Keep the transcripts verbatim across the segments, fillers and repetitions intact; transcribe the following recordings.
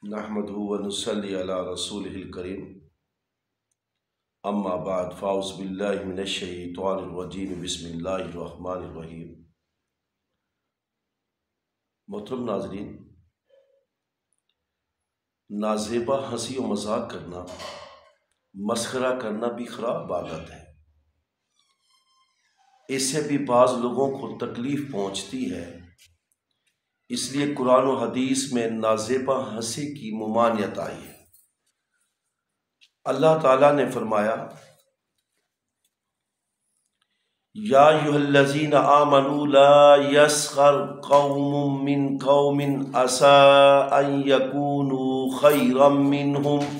نحمدہ ونصلی علی رسولہ الکریم اما بعد فاعوذ باللہ من الشیطان الرجیم بسم اللہ الرحمن الرحیم۔ محترم ناظرین، نازیبا ہنسی و مذاق کرنا، مسخرہ کرنا بھی خراب عادت ہے۔ اس سے بھی بعض لوگوں کو تکلیف پہنچتی ہے، اس لیے قرآن و حدیث میں نازیبا ہنسی کی ممانعت آئی ہے۔ اللہ تعالیٰ نے فرمایا، یا ایھا الذین آمنوا لا یسخر قوم من قوم عسى ان یکونوا خیرا منہم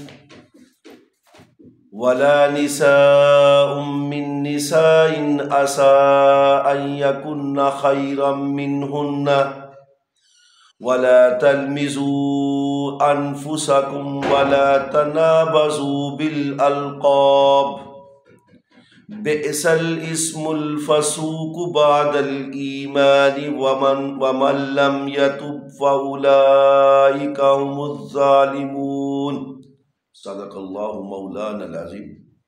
ولا نساء من نساء عسى ان یکن خیرا منہن ولا تلمزوا انفسکم ولا تنابزوا بالالقاب بئس الاسم الفسوق بعد الایمان ومن ومن لم یتب فاولئک هم الظالمون۔ صدق اللہ مولانا العظیم۔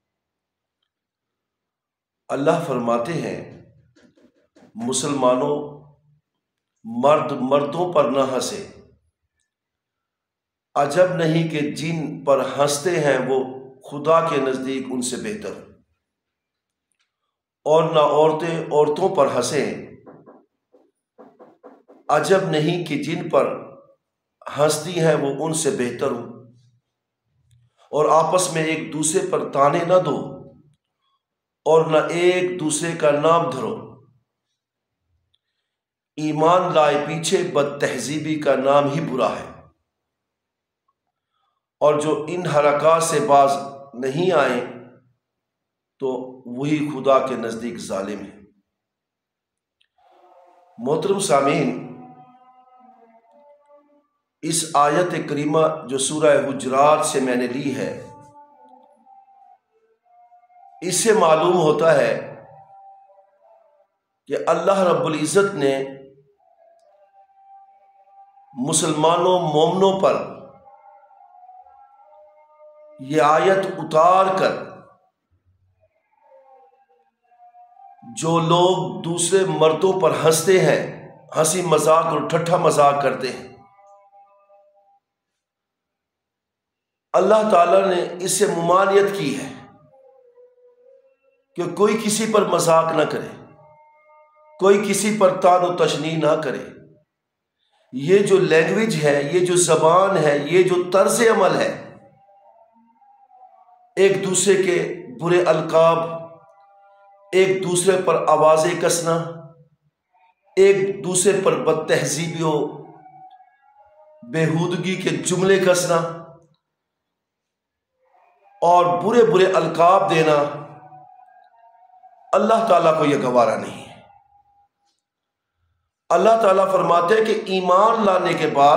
اللہ فرماتے ہیں، مسلمانوں، مرد مردوں پر نہ ہنسے، عجب نہیں کہ جن پر ہنستے ہیں وہ خدا کے نزدیک ان سے بہتر، اور نہ عورتیں عورتوں پر ہنسیں، عجب نہیں کہ جن پر ہنستی ہیں وہ ان سے بہتر ہوں، اور آپس میں ایک دوسرے پر تانے نہ دو اور نہ ایک دوسرے کا نام دھرو۔ ایمان لائے پیچھے بد تہذیبی کا نام ہی برا ہے، اور جو ان حرکات سے باز نہیں آئے تو وہی خدا کے نزدیک ظالم ہے۔ محترم سامعین، اس آیت کریمہ جو سورہ حجرات سے میں نے لی ہے، اس سے معلوم ہوتا ہے کہ اللہ رب العزت نے مسلمانوں مومنوں پر یہ آیت اتار کر جو لوگ دوسرے مردوں پر ہنستے ہیں، ہنسی مذاق اور ٹھٹھا مذاق کرتے ہیں، اللہ تعالیٰ نے اس سے ممانعت کی ہے کہ کوئی کسی پر مذاق نہ کرے، کوئی کسی پر طعن و تشنیع نہ کرے۔ یہ جو لینگویج ہے، یہ جو زبان ہے، یہ جو طرز عمل ہے، ایک دوسرے کے برے القاب، ایک دوسرے پر آوازیں کسنا، ایک دوسرے پر بد تہذیبی و بےہودگی کے جملے کسنا اور برے برے القاب دینا، اللہ تعالیٰ کو یہ گوارا نہیں ہے۔ اللہ تعالیٰ فرماتے ہیں کہ ایمان لانے کے بعد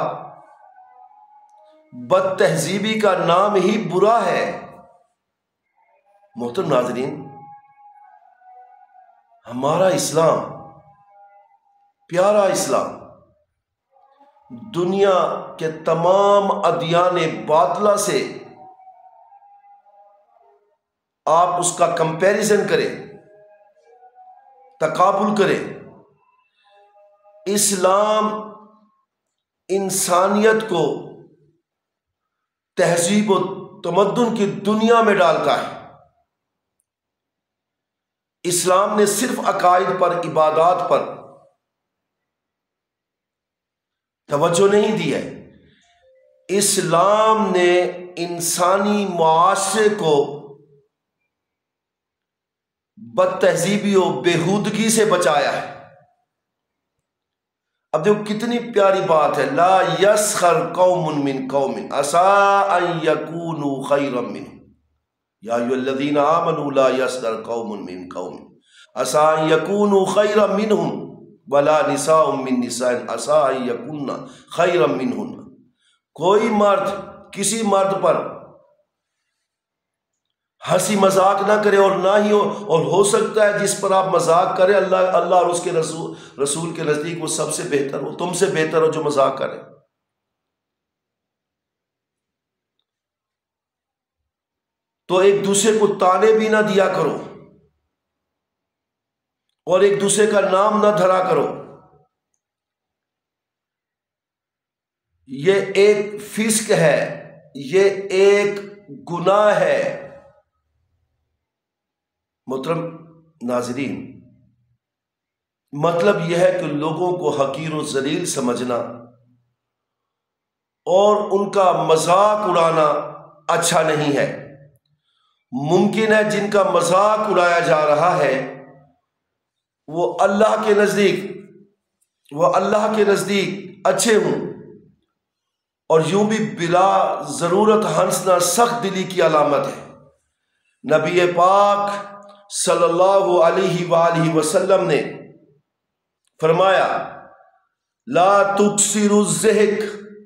بد تہذیبی کا نام ہی برا ہے۔ محترم ناظرین، ہمارا اسلام، پیارا اسلام، دنیا کے تمام ادیان باطلہ سے آپ اس کا کمپیریزن کریں، تقابل کریں، اسلام انسانیت کو تہذیب و تمدن کی دنیا میں ڈالتا ہے۔ اسلام نے صرف عقائد پر، عبادات پر توجہ نہیں دی ہے، اسلام نے انسانی معاشرے کو بد تہذیبی و بےہودگی سے بچایا ہے۔ اب دیکھو کتنی پیاری بات ہے، لا یسخر قوم من قوم عسى ان یکونوا خیرا منہم، یا ایھا الذین آمنوا لا یسخر قوم من قوم عسى ان یکونوا خیرا منہم ولا نساء من نساء عسى ان یکن خیرا منہن۔ کوئی مرد کسی مرد پر ہنسی مذاق نہ کرے، اور نہ ہی ہو اور ہو سکتا ہے جس پر آپ مذاق کریں اللہ اللہ اور اس کے رسول رسول کے نزدیک وہ سب سے بہتر ہو، تم سے بہتر ہو جو مذاق کرے۔ تو ایک دوسرے کو تانے بھی نہ دیا کرو اور ایک دوسرے کا نام نہ دھرا کرو۔ یہ ایک فسق ہے، یہ ایک گناہ ہے۔ محترم ناظرین، مطلب یہ ہے کہ لوگوں کو حقیر و ذلیل سمجھنا اور ان کا مذاق اڑانا اچھا نہیں ہے۔ ممکن ہے جن کا مذاق اڑایا جا رہا ہے وہ اللہ کے نزدیک وہ اللہ کے نزدیک اچھے ہوں، اور یوں بھی بلا ضرورت ہنسنا سخت دلی کی علامت ہے۔ نبی پاک صلی اللہ علیہ وآلہ وسلم نے فرمایا، لا تکسروا الضحک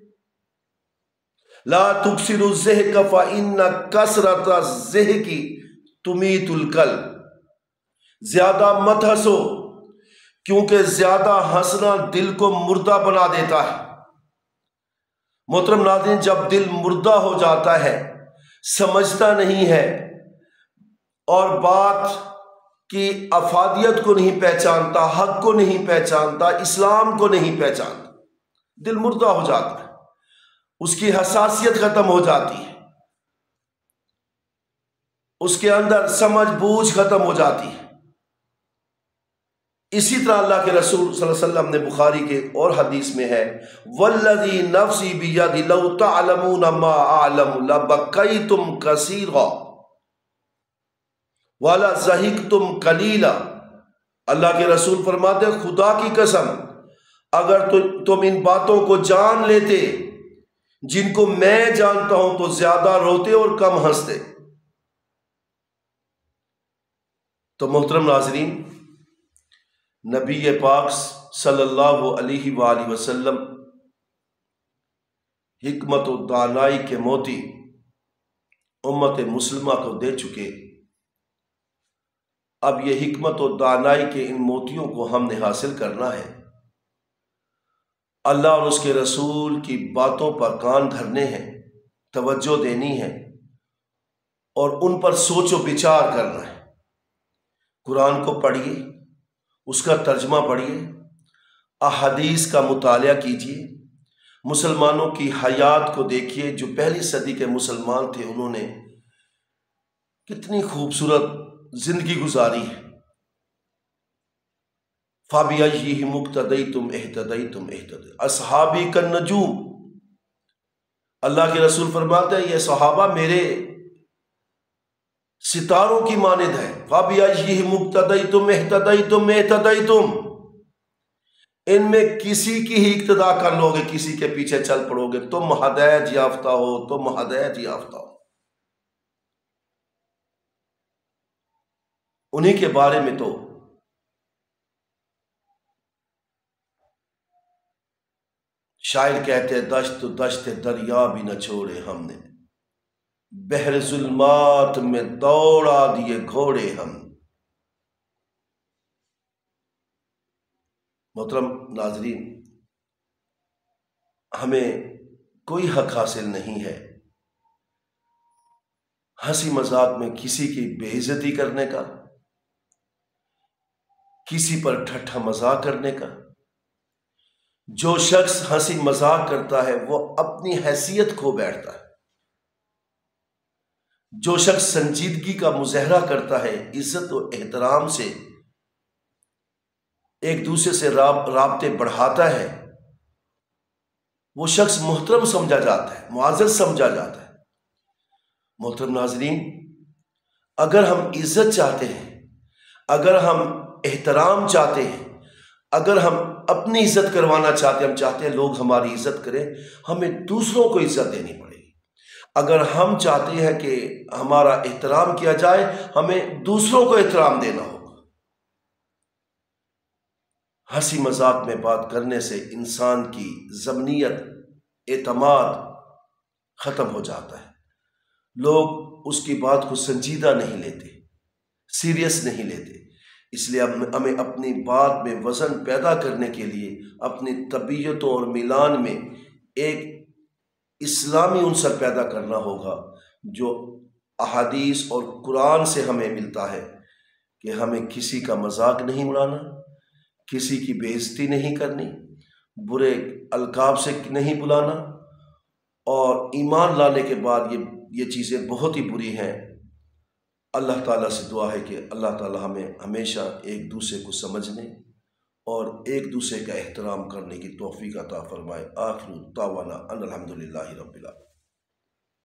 لا تکسروا الضحک فإن کثرۃ الضحک تمیت القلب۔ زیادہ مت ہنسو کیونکہ زیادہ ہنسنا دل کو مردہ بنا دیتا ہے۔ محترم ناظرین، جب دل مردہ ہو جاتا ہے، سمجھتا نہیں ہے اور بات کی افادیت کو نہیں پہچانتا، حق کو نہیں پہچانتا، اسلام کو نہیں پہچانتا، دل مردہ ہو جاتا ہے، اس کی حساسیت ختم ہو جاتی ہے، اس کے اندر سمجھ بوجھ ختم ہو جاتی ہے۔ اسی طرح اللہ کے رسول صلی اللہ علیہ وسلم نے بخاری کے اور حدیث میں ہے، والذی نفسی بیدہ لو تعلمون ما اعلم لبکیتم کثیرا وَلَضَحِكْتُمْ قَلِيلًا۔ اللہ کے رسول فرماتے ہیں، خدا کی قسم اگر تم ان باتوں کو جان لیتے جن کو میں جانتا ہوں تو زیادہ روتے اور کم ہنستے۔ تو محترم ناظرین، نبی پاک صلی اللہ علیہ وآلہ وسلم حکمت و دانائی کے موتی امت مسلمہ کو دے چکے۔ اب یہ حکمت و دانائی کے ان موتیوں کو ہم نے حاصل کرنا ہے، اللہ اور اس کے رسول کی باتوں پر کان دھرنے ہیں، توجہ دینی ہے اور ان پر سوچ و بچار کرنا ہے۔ قرآن کو پڑھیے، اس کا ترجمہ پڑھیے، احادیث کا مطالعہ کیجیے، مسلمانوں کی حیات کو دیکھیے۔ جو پہلی صدی کے مسلمان تھے انہوں نے کتنی خوبصورت زندگی گزاری ہے۔ فَبِأَيِّهِمْ اقْتَدَيْتُمْ اهْتَدَيْتُمْ اهْتَدَيْتُمْ اصحابی کالنجوم۔ اللہ کے رسول فرماتے ہیں یہ صحابہ میرے ستاروں کی مانند ہے۔ فَبِأَيِّهِمْ اقْتَدَيْتُمْ اهْتَدَيْتُمْ اهْتَدَيْتُمْ، ان میں کسی کی ہی اقتدا کر لو گے، کسی کے پیچھے چل پڑو گے، تم ہدایت یافتہ ہو، تم ہدایت یافتہ ہو۔ انہی کے بارے میں تو شاعر کہتے ہیں، دشت دشت دریا بھی نہ چھوڑے ہم نے، بحر ظلمات میں دوڑا دیے گھوڑے ہم۔ محترم ناظرین، ہمیں کوئی حق حاصل نہیں ہے ہنسی مذاق میں کسی کی بے عزتی کرنے کا، کسی پر ٹھٹھا مذاق کرنے کا۔ جو شخص ہنسی مذاق کرتا ہے وہ اپنی حیثیت کھو بیٹھتا ہے۔ جو شخص سنجیدگی کا مظاہرہ کرتا ہے، عزت و احترام سے ایک دوسرے سے رابطے بڑھاتا ہے، وہ شخص محترم سمجھا جاتا ہے، معزز سمجھا جاتا ہے۔ محترم ناظرین، اگر ہم عزت چاہتے ہیں، اگر ہم احترام چاہتے ہیں، اگر ہم اپنی عزت کروانا چاہتے ہیں، ہم چاہتے ہیں لوگ ہماری عزت کریں، ہمیں دوسروں کو عزت دینی پڑے گی۔ اگر ہم چاہتے ہیں کہ ہمارا احترام کیا جائے، ہمیں دوسروں کو احترام دینا ہوگا۔ ہنسی مذاق میں بات کرنے سے انسان کی ضمنیت، اعتماد ختم ہو جاتا ہے۔ لوگ اس کی بات کو سنجیدہ نہیں لیتے، سیریس نہیں لیتے۔ اس لیے ہمیں اپنی بات میں وزن پیدا کرنے کے لیے اپنی طبیعتوں اور میلان میں ایک اسلامی عنصر پیدا کرنا ہوگا جو احادیث اور قرآن سے ہمیں ملتا ہے کہ ہمیں کسی کا مذاق نہیں اڑانا، کسی کی بے عزتی نہیں کرنی، برے القاب سے نہیں بلانا، اور ایمان لانے کے بعد یہ یہ چیزیں بہت ہی بری ہیں۔ اللہ تعالیٰ سے دعا ہے کہ اللہ تعالیٰ ہمیں ہمیشہ ایک دوسرے کو سمجھنے اور ایک دوسرے کا احترام کرنے کی توفیق عطا فرمائے۔ آخر دعوانا ان الحمدللہ رب العالمین۔